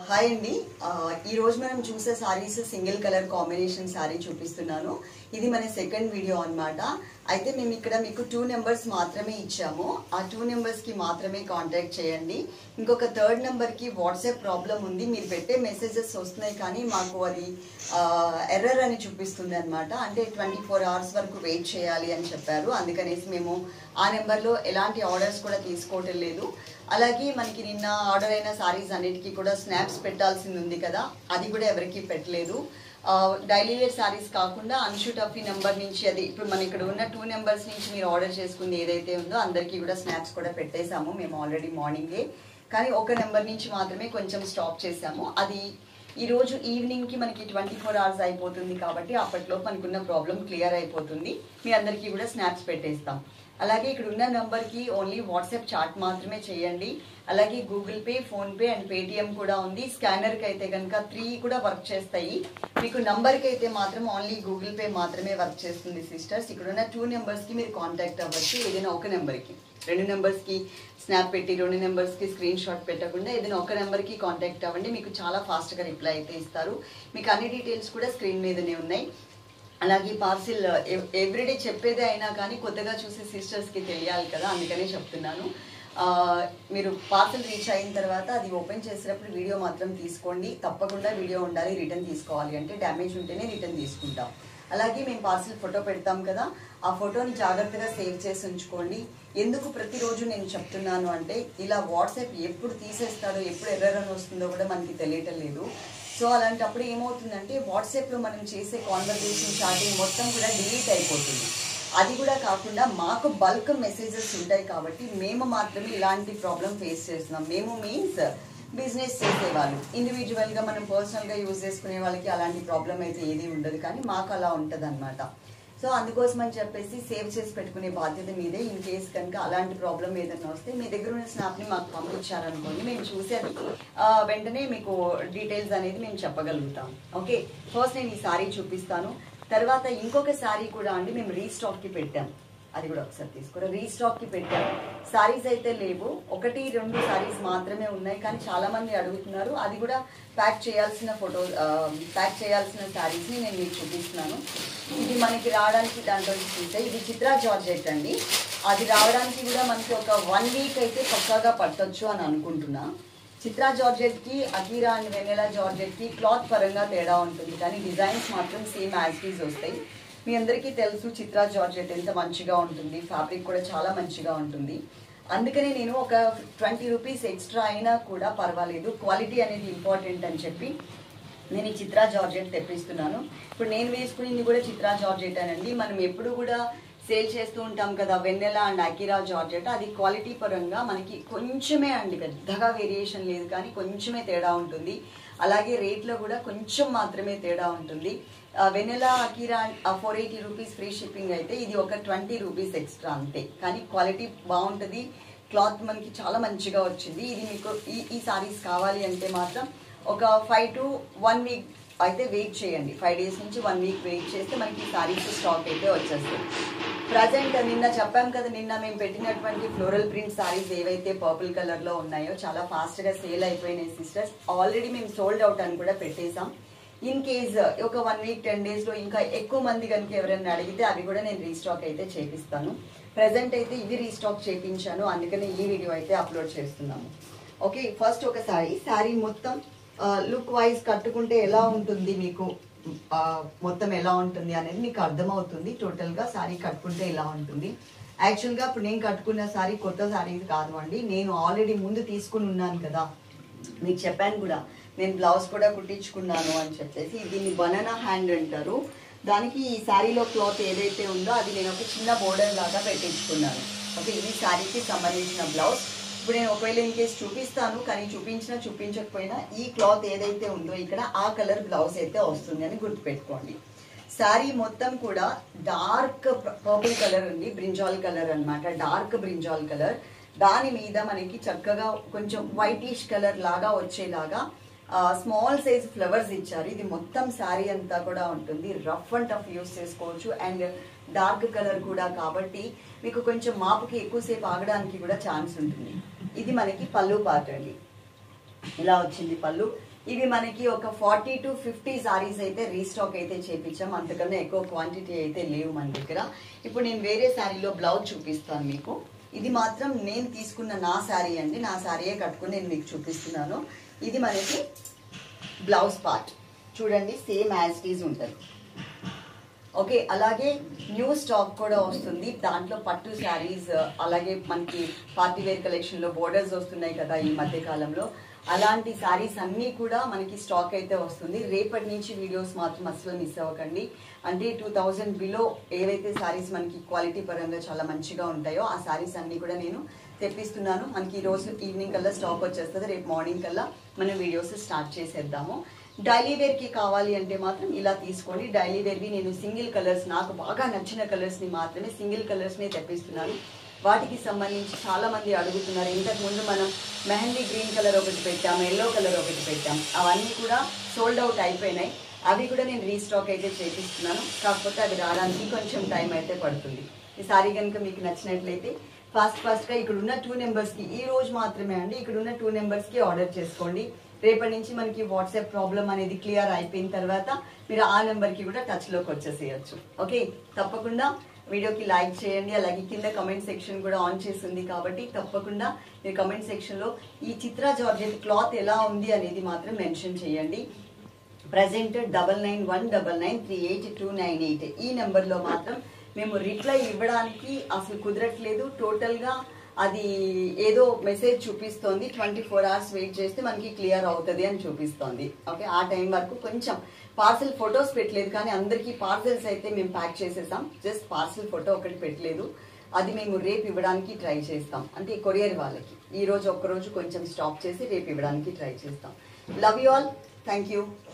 Hi అండి ఈ రోజు మనం చూసే saris single colour combination sari చూపిస్తున్నాను. ఇది మన సెకండ్ వీడియో అన్నమాట. అయితే మేము ఇక్కడ మీకు 2 నెంబర్స్ మాత్రమే ఇచ్చాము. ఆ 2 నెంబర్స్ కి మాత్రమే కాంటాక్ట్ చేయండి. ఇంకొక థర్డ్ నెంబర్ కి వాట్సాప్ ప్రాబ్లం ఉంది. మీరు పెట్టే మెసేజెస్ వస్తున్నాయి కానీ మాకు అది ఎర్రర్ అని చూపిస్తుంది అన్నమాట. అంటే 24 అవర్స్ వరకు వెయిట్ చేయాలి అని చెప్పారు. అందుకనేసి మేము ఆ నెంబర్లో ఎలాంటి ఆర్డర్స్ కూడా తీసుకోవటం లేదు. అలాగే మనకి నిన్న ఆర్డర్ అయిన సారీస్ అన్నిటికీ కూడా స్నాప్స్ పెట్టాల్సింది ఉంది కదా, అది కూడా ఎవరికి పెట్టలేదు. డైలీ వేర్ సారీస్ కాకుండా అన్షు టఫీ నెంబర్ నుంచి, అది ఇప్పుడు మన ఇక్కడ ఉన్న 2 నెంబర్స్ నుంచి మీరు ఆర్డర్ చేసుకుంది ఏదైతే ఉందో అందరికీ కూడా స్నాప్స్ కూడా పెట్టేశాము మేము ఆల్రెడీ మార్నింగే. కానీ ఒక నెంబర్ నుంచి మాత్రమే కొంచెం స్టాప్ చేశాము. అది ఈరోజు ఈవినింగ్కి మనకి 24 అవర్స్ అయిపోతుంది కాబట్టి అప్పట్లో మనకున్న ప్రాబ్లం క్లియర్ అయిపోతుంది. మీ అందరికీ కూడా స్నాప్స్ పెట్టేస్తాం. అలాగే ఇక్కడ ఉన్న నెంబర్కి ఓన్లీ వాట్సాప్ చాట్ మాత్రమే చేయండి. అలాగే Google Pay, PhonePe and Paytm కూడా ఉంది. స్కానర్కి అయితే కనుక 3 కూడా వర్క్ చేస్తాయి. మీకు నంబర్కి అయితే మాత్రం ఓన్లీ గూగుల్ పే మాత్రమే వర్క్ చేస్తుంది సిస్టర్స్. ఇక్కడ ఉన్న 2 నెంబర్స్కి మీరు కాంటాక్ట్ అవ్వచ్చు. ఏదైనా ఒక నెంబర్కి, 2 నెంబర్స్కి స్నాప్ పెట్టి 2 నెంబర్స్కి స్క్రీన్ షాట్ పెట్టకుండా ఏదైనా ఒక నెంబర్కి కాంటాక్ట్ అవ్వండి. మీకు చాలా ఫాస్ట్గా రిప్లై అయితే ఇస్తారు. మీకు అన్ని డీటెయిల్స్ కూడా స్క్రీన్ మీదనే ఉన్నాయి. అలాగే పార్సిల్ ఎవ్రీడే చెప్పేదే అయినా కానీ కొత్తగా చూసే సిస్టర్స్కి తెలియాలి కదా, అందుకనే చెప్తున్నాను. మీరు పార్సిల్ రీచ్ అయిన తర్వాత అది ఓపెన్ చేసేటప్పుడు వీడియో మాత్రం తీసుకోండి. తప్పకుండా వీడియో ఉండాలి. రిటర్న్ తీసుకోవాలి అంటే డ్యామేజ్ ఉంటేనే రిటర్న్ తీసుకుంటాం. అలాగే మేము పార్సిల్ ఫోటో పెడతాం కదా, ఆ ఫోటోని జాగ్రత్తగా సేవ్ చేసి ఉంచుకోండి. ఎందుకు ప్రతిరోజు నేను చెప్తున్నాను అంటే ఇలా వాట్సాప్ ఎప్పుడు తీసేస్తాడో, ఎప్పుడు ఎర్రర్ అని వస్తుందో కూడా మనకి తెలియటం లేదు. సో అలాంటప్పుడు ఏమవుతుందంటే వాట్సాప్లో మనం చేసే కాన్వర్జేషన్, చాటింగ్ మొత్తం కూడా డిలీట్ అయిపోతుంది. అది కూడా కాకుండా మాకు బల్క్ మెసేజెస్ ఉంటాయి కాబట్టి మేము మాత్రమే ఇలాంటి ప్రాబ్లం ఫేస్ చేస్తున్నాం. మేము మీన్స్ బిజినెస్ చేసేవాళ్ళు, ఇండివిజువల్గా మనం పర్సనల్గా యూజ్ చేసుకునే వాళ్ళకి అలాంటి ప్రాబ్లం అయితే ఏది ఉండదు, కానీ మాకు అలా ఉంటుంది అనమాట. సో అందుకోసం అని చెప్పేసి సేవ్ చేసి పెట్టుకునే బాధ్యత మీదే. ఇన్ కేస్ కనుక అలాంటి ప్రాబ్లం ఏదైనా వస్తే మీ దగ్గర ఉన్న స్నాప్ని మాకు పంపించారనుకోండి, మేము చూసి అది వెంటనే మీకు డీటెయిల్స్ అనేది మేము చెప్పగలుగుతాం. ఓకే, ఫస్ట్ నేను ఈ సారీ చూపిస్తాను. తర్వాత ఇంకొక సారీ కూడా అండి మేము రీస్టాక్కి పెట్టాం. అది కూడా ఒకసారి తీసుకోరా. రీస్టాక్కి పెట్టాం. సారీస్ అయితే లేవు, 1-2 సారీస్ మాత్రమే ఉన్నాయి. కానీ చాలా మంది అడుగుతున్నారు. అది కూడా ప్యాక్ చేయాల్సిన ప్యాక్ చేయాల్సిన సారీస్ని నేను మీకు చూపిస్తున్నాను. ఇది మనకి రావడానికి దాంట్లో చూస్తే ఇది చిత్రా జార్జెట్ అండి. అది రావడానికి కూడా మనకి ఒక 1 వీక్ అయితే పక్కాగా పట్టొచ్చు అని అనుకుంటున్నా. చిత్రా జార్జెట్కి, అకీరా అండ్ వెనెలా జార్జెట్కి క్లాత్ పరంగా తేడా ఉంటుంది, కానీ డిజైన్స్ మాత్రం సేమ్ యాజ్ టీజ్ వస్తాయి. మీ అందరికీ తెలుసు చిత్రా జార్జెట్ ఎంత మంచిగా ఉంటుంది, ఫ్యాబ్రిక్ కూడా చాలా మంచిగా ఉంటుంది. అందుకనే నేను ఒక 20 రూపీస్ ఎక్స్ట్రా అయినా కూడా పర్వాలేదు, క్వాలిటీ అనేది ఇంపార్టెంట్ అని చెప్పి నేను ఈ చిత్రా జార్జెట్ తెప్పిస్తున్నాను. ఇప్పుడు నేను వేసుకునేది కూడా చిత్రా జార్జెట్ అనండి. మనం ఎప్పుడు కూడా సేల్ చేస్తూ ఉంటాం కదా వెన్నెలా అండ్ అకీరా జార్జెట్. అది క్వాలిటీ పరంగా మనకి కొంచెమే అండి, పెద్దగా వేరియేషన్ లేదు కానీ కొంచెమే తేడా ఉంటుంది. అలాగే రేట్లో కూడా కొంచెం మాత్రమే తేడా ఉంటుంది. Vennela Akira 480 rupees free shipping అయితే ఇది ఒక 20 రూపీస్ ఎక్స్ట్రా అంతే. కానీ క్వాలిటీ బాగుంటుంది, క్లాత్ మనకి చాలా మంచిగా వచ్చింది. ఇది మీకు ఈ సారీస్ కావాలి అంటే మాత్రం ఒక 5 to 1 వీక్ అయితే వెయిట్ చేయండి. 5 డేస్ నుంచి 1 వీక్ వెయిట్ చేస్తే మనకి సారీస్ స్టాక్ అయితే వచ్చేస్తాయి. ప్రజెంట్ నిన్న చెప్పాం కదా, నిన్న మేము పెట్టినటువంటి ఫ్లోరల్ ప్రింట్ సారీస్ ఏవైతే పర్పుల్ కలర్లో ఉన్నాయో చాలా ఫాస్ట్గా సేల్ అయిపోయినాయి సిస్టర్స్. ఆల్రెడీ మేము సోల్డ్ అవుట్ అని కూడా పెట్టేసాం. ఇన్ కేస్ ఒక 1 వీక్ 10 డేస్లో ఇంకా ఎక్కువ మంది కనుక ఎవరైనా అడిగితే అవి కూడా నేను రీస్టాక్ అయితే చేపిస్తాను. ప్రజెంట్ అయితే ఇవి రీస్టాక్ చేయించాను, అందుకనే ఈ వీడియో అయితే అప్లోడ్ చేస్తున్నాము. ఓకే, ఫస్ట్ ఒక శారీ మొత్తం లుక్ వైజ్ కట్టుకుంటే ఎలా ఉంటుంది, మీకు మొత్తం ఎలా ఉంటుంది అనేది మీకు అర్థమవుతుంది. టోటల్గా శారీ కట్టుకుంటే ఎలా ఉంటుంది. యాక్చువల్గా ఇప్పుడు నేను కట్టుకున్న శారీ కొత్త శారీ కాదు అండి, నేను ఆల్రెడీ ముందు తీసుకుని ఉన్నాను కదా, మీకు చెప్పాను కూడా, నేను బ్లౌజ్ కూడా కుట్టించుకున్నాను అని చెప్పేసి. దీన్ని బనానా హ్యాండ్ అంటారు. దానికి ఈ శారీలో క్లాత్ ఏదైతే ఉందో అది నేను ఒక చిన్న బోర్డర్ లాగా పెట్టించుకున్నాను. ఓకే, ఇది శారీకి సంబంధించిన బ్లౌజ్. ఇప్పుడు నేను ఒకవేళ ఇన్ కేసు చూపిస్తాను, కానీ చూపించకపోయినా ఈ క్లాత్ ఏదైతే ఉందో ఇక్కడ ఆ కలర్ బ్లౌజ్ అయితే వస్తుంది అని గుర్తుపెట్టుకోండి. శారీ మొత్తం కూడా డార్క్ పర్పుల్ కలర్ ఉంది, బ్రింజాల్ కలర్ అనమాట, డార్క్ బ్రింజాల్ కలర్. దాని మీద మనకి చక్కగా కొంచెం వైటిష్ కలర్ లాగా వచ్చేలాగా స్మాల్ సైజ్ ఫ్లవర్స్ ఇచ్చారు. ఇది మొత్తం శారీ అంతా కూడా ఉంటుంది. రఫ్ అండ్ టఫ్ యూస్ చేసుకోవచ్చు. అండ్ డార్క్ కలర్ కూడా కాబట్టి మీకు కొంచెం మాపుకి ఎక్కువసేపు ఆగడానికి కూడా ఛాన్స్ ఉంటుంది. ఇది మనకి పళ్ళు పార్ట్ అండి, ఇలా వచ్చింది పళ్ళు. ఇవి మనకి ఒక 40 to 50 సారీస్ అయితే రీస్టాక్ అయితే చేపించాం, అంతకన్నా ఎక్కువ క్వాంటిటీ అయితే లేవు మన దగ్గర. ఇప్పుడు నేను వేరే శారీలో బ్లౌజ్ చూపిస్తాను మీకు. ఇది మాత్రం నేను తీసుకున్న నా శారీ అండి, నా శారీయే కట్టుకుని నేను మీకు చూపిస్తున్నాను. ఇది మనకి బ్లౌజ్ పార్ట్ చూడండి, సేమ్ యాజ్ ఇట్ ఈజ్ ఉంటుంది. ఓకే, అలాగే న్యూ స్టాక్ కూడా వస్తుంది, దాంట్లో పట్టు శారీస్, అలాగే మనకి పార్టీ వేర్ కలెక్షన్లో బోర్డర్స్ వస్తున్నాయి కదా ఈ మధ్య కాలంలో, అలాంటి శారీస్ అన్నీ కూడా మనకి స్టాక్ అయితే వస్తుంది. రేపటి నుంచి వీడియోస్ మాత్రం అసలు మిస్ అవ్వకండి. అంటే 2000 బిలో ఏవైతే శారీస్ మనకి క్వాలిటీ పరంగా చాలా మంచిగా ఉంటాయో ఆ శారీస్ అన్నీ కూడా నేను తెప్పిస్తున్నాను. మనకి ఈ రోజు ఈవినింగ్ కల్లా స్టాక్ వచ్చేస్తుంది, రేపు మార్నింగ్ కల్లా మనం వీడియోస్ స్టార్ట్ చేసేద్దాము. డైలీ వేర్కి కావాలి అంటే మాత్రం ఇలా తీసుకోండి. డైలీ వేర్వి నేను సింగిల్ కలర్స్, నాకు బాగా నచ్చిన కలర్స్ని మాత్రమే సింగిల్ కలర్స్ని తెప్పిస్తున్నాను. వాటికి సంబంధించి చాలా మంది అడుగుతున్నారు. ఇంతకుముందు మనం మెహందీ గ్రీన్ కలర్ ఒకటి పెట్టాం, ఎల్లో కలర్ ఒకటి పెట్టాం, అవన్నీ కూడా సోల్డ్ అవుట్ అయిపోయినాయి. అవి కూడా నేను రీస్టాక్ అయితే చేపిస్తున్నాను, కాకపోతే అవి రావడానికి కొంచెం టైం అయితే పడుతుంది. ఈ సారీ కనుక మీకు నచ్చినట్లయితే ఫాస్ట్గా ఇక్కడ ఉన్న 2 నెంబర్స్కి, ఈ రోజు మాత్రమే అండి, ఇక్కడ ఉన్న 2 నెంబర్స్కి ఆర్డర్ చేసుకోండి. రేపటి నుంచి మనకి వాట్సాప్ ప్రాబ్లం అనేది క్లియర్ అయిపోయిన తర్వాత మీరు ఆ నెంబర్కి కూడా టచ్లోకి వచ్చేసేయచ్చు. ఓకే, తప్పకుండా వీడియోకి లైక్ చేయండి. అలాగే కింద కమెంట్ సెక్షన్ కూడా ఆన్ చేసింది కాబట్టి తప్పకుండా మీరు కమెంట్ సెక్షన్లో ఈ చిత్రా జార్జెట్ క్లాత్ ఎలా ఉంది అనేది మాత్రం మెన్షన్ చేయండి. ప్రజెంట్ 9919938298 ఈ నెంబర్లో మాత్రం మేము రిప్లై ఇవ్వడానికి అసలు కుదరట్లేదు. టోటల్గా అది ఏదో మెసేజ్ చూపిస్తోంది, 24 hours వెయిట్ చేస్తే మనకి క్లియర్ అవుతుంది అని చూపిస్తోంది. ఓకే, ఆ టైం వరకు కొంచెం పార్సల్ ఫొటోస్ పెట్టలేదు, కానీ అందరికీ పార్సల్స్ అయితే మేము ప్యాక్ చేసేసాం. జస్ట్ పార్సల్ ఫోటో ఒకటి పెట్టలేదు, అది మేము రేపు ఇవ్వడానికి ట్రై చేస్తాం. అంటే కొరియర్ వాళ్ళకి ఈ రోజు ఒక్కరోజు కొంచెం స్టాప్ చేసి రేపు ఇవ్వడానికి ట్రై చేస్తాం. Love you all, thank you.